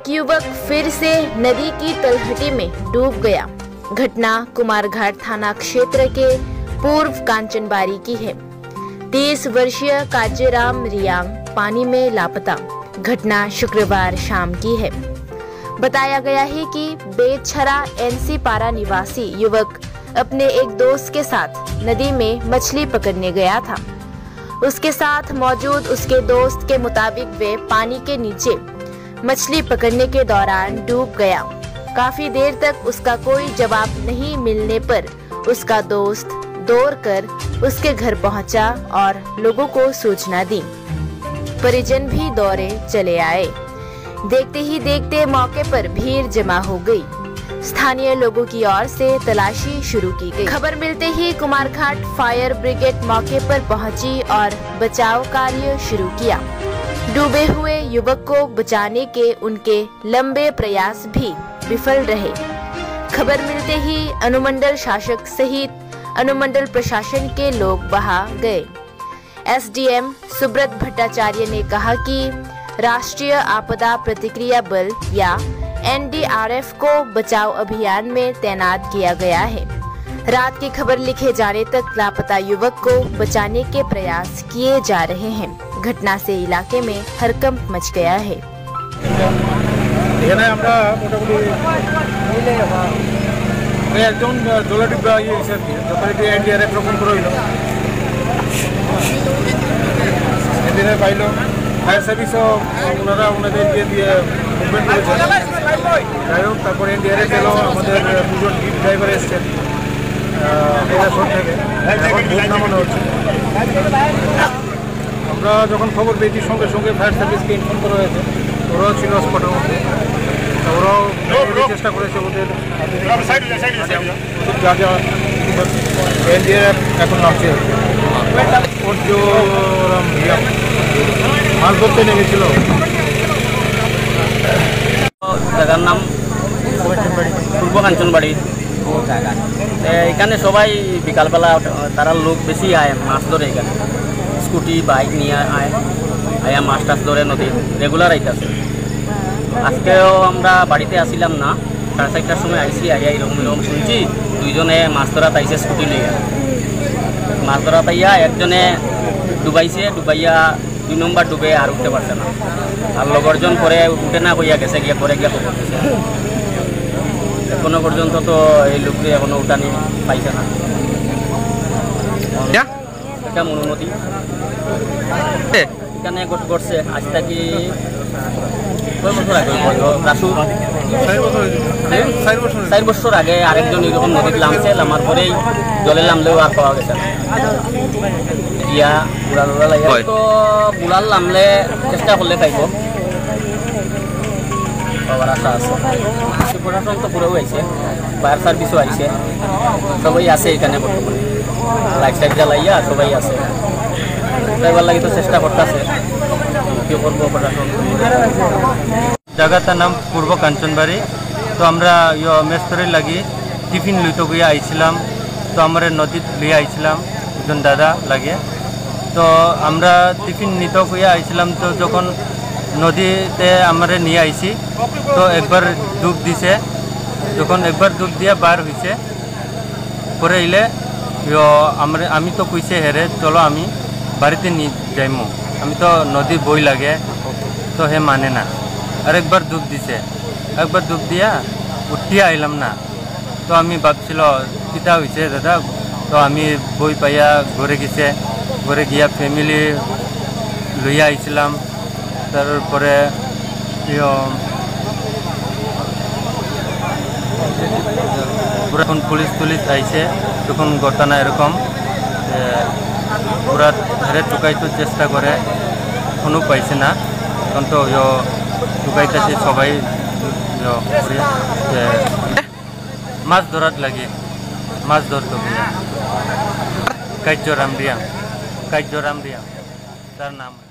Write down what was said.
एक युवक फिर से नदी की तलहटी में डूब गया। घटना कुमारघाट थाना क्षेत्र के पूर्व कांचनबाड़ी की है। 30 वर्षीय काजेराम रियांग पानी में लापता। घटना शुक्रवार शाम की है। बताया गया है कि बेचछरा एनसी पारा निवासी युवक अपने एक दोस्त के साथ नदी में मछली पकड़ने गया था। उसके साथ मौजूद उसके दोस्त के मुताबिक वे पानी के नीचे मछली पकड़ने के दौरान डूब गया। काफी देर तक उसका कोई जवाब नहीं मिलने पर उसका दोस्त दौड़कर उसके घर पहुंचा और लोगों को सूचना दी। परिजन भी दौड़े चले आए। देखते ही देखते मौके पर भीड़ जमा हो गई। स्थानीय लोगों की ओर से तलाशी शुरू की गई। खबर मिलते ही कुमारघाट फायर ब्रिगेड मौके पर पहुंची और बचाव कार्य शुरू किया। डूबे हुए युवक को बचाने के उनके लंबे प्रयास भी विफल रहे। खबर मिलते ही अनुमंडल शासक सहित अनुमंडल प्रशासन के लोग वहां गए। एसडीएम सुब्रत भट्टाचार्य ने कहा कि राष्ट्रीय आपदा प्रतिक्रिया बल या एनडीआरएफ को बचाव अभियान में तैनात किया गया है। रात की खबर लिखे जाने तक लापता युवक को बचाने के प्रयास किए जा रहे हैं। घटना से इलाके में हड़कंप मच गया है। फायर सर्विस ওনারা ওনাদেরকে দিয়ে মুভমেন্ট করেছেন। যাই হোক, তারপরে এনডিআরএফ এলো, আমাদের দুজন ডিপ ড্রাইভার এসছেন বেলাসর থেকে, এখন ভোট নামানো হচ্ছে। আমরা যখন খবর পেয়েছি সঙ্গে সঙ্গে ফায়ার সার্ভিসকে ইনফর্ম করা হয়েছে। ওরাও ছিল স্পটের মধ্যে, ওরাও চেষ্টা করেছে ওদের যা যা এনডিআরএফ এখন নামছে। মাছ ধরতে নেমেছিল। জায়গার নাম পূর্ব কাঞ্চনবাড়ি। এখানে সবাই বিকালবেলা তারা লোক বেশি আয় মাছ ধরে। এখানে স্কুটি বাইক নিয়ে আয়া মাছ টাছ ধরে নদী রেগুলার আইতেছে। আজকেও আমরা বাড়িতে আসিলাম না, 4:30টার সময় আইসি। আইয়া এরকম শুনছি দুইজনে মাছ ধরা তাইছে স্কুটি নিয়ে। মাছ ধরা তাইয়া একজনে ডুবাইছে, ডুবাইয়া 2 নম্বর ডুবে আর উঠতে পারছে না। আর লগরজন পরে উঠে না কইয়া গেছে, গিয়ে পরে গিয়ে খবর দিয়েছে। এখনো পর্যন্ত তো এই লোকটি এখনো উঠানি পাইছে না। এটা মনোমতি এখানে ঘটছে আজ থেকে 4 বছর আগে আরেকজন এরকম নদীতে নামছে। নামার পরেই জলে নামলেও আর পাওয়া গেছে না। ইয়া বুড়াল তো বুড়াল নামলে চেষ্টা করলে পাইব, পাওয়ার আশা আছে। প্রশাসন তো পুরো হয়েছে, ফায়ার সার্ভিসও আইছে, সবাই আছে এখানে বর্তমানে। লাইট টাইট জ্বালাইয়া সবাই আছে। এবার লাগি তো চেষ্টা করতেছে, কি করবো প্রশাসন। জায়গাটার নাম পূর্ব কাঞ্চনবাড়ি। তো আমরা মেস্তরে লাগি টিফিন লইতে গিয়ে আইছিলাম। তো আমার নদীত লিয়ে আইছিলাম একজন দাদা লাগে। তো আমরা টিফিন নিতে গিয়ে আইছিলাম। তো যখন নদীতে আমরা নিয়ে আইছি তো একবার ডুব দিছে। যখন একবার ডুব দিয়ে বার হয়েছে পরে এলে আমি তো কইছে হেরে চলো আমি বাড়িতে নিয়ে যাইমো, আমি তো নদী বই লাগে। তো হে মানে না, আরেকবার ডুব দিছে। একবার ডুব দিয়া উঠিয়ে আইলাম না। তো আমি ভাবছিল কিতা হয়েছে দাদা। তো আমি বই পাইয়া ঘরে গেছে, ঘরে গিয়া ফ্যামিলি লইয়া আইছিলাম। তারপরে এখন পুলিশ আইছে। তখন ঘটনা এরকম পুরা ধরে চুকাইতে চেষ্টা করে, কোনো পাইছে না। এখন তো চুকাইতেছে সবাই মাছ ধরার লাগে, মাছ ধরতো কার্যরাম রিয়াং তার নাম।